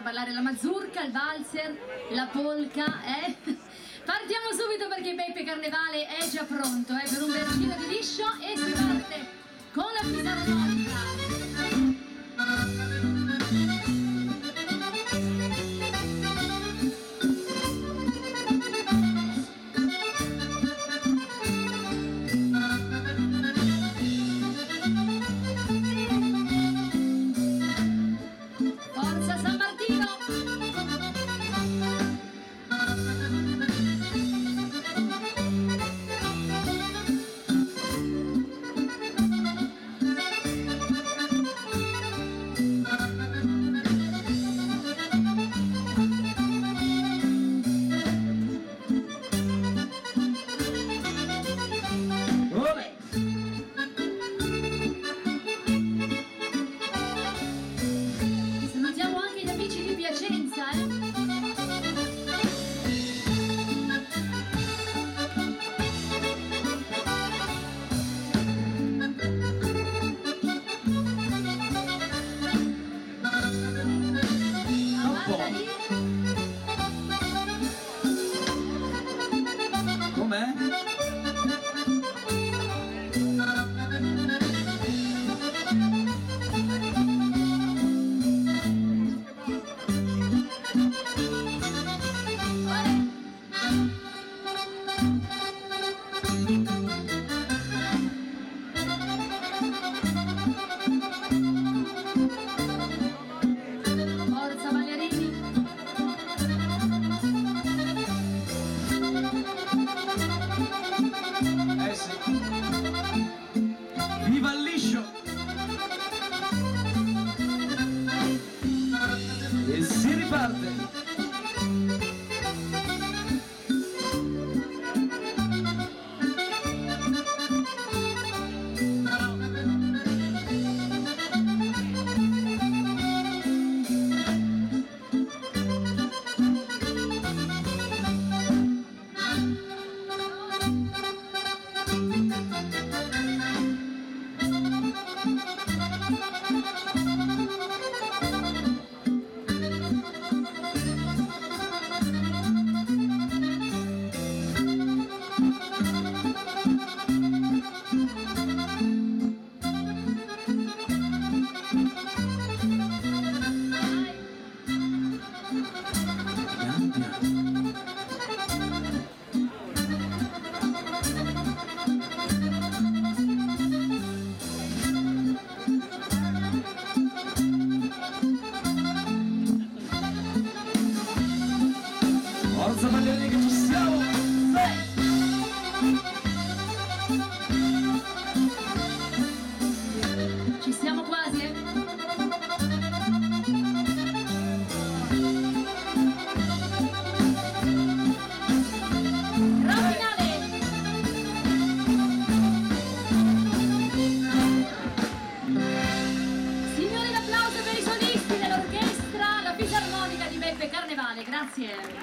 ballare la mazurka, il valzer, la polka, Partiamo subito perché Beppe Carnevale è già pronto, per un bel di liscio e si parte con la fisarmonica. Com'è? Forza ballerini! Sì. Viva il liscio! E si riparte! Forza ballerini che ci siamo! Ci siamo quasi, Finale! Signori, l'applauso per i solisti dell'orchestra, la fisarmonica di Beppe Carnevale, grazie!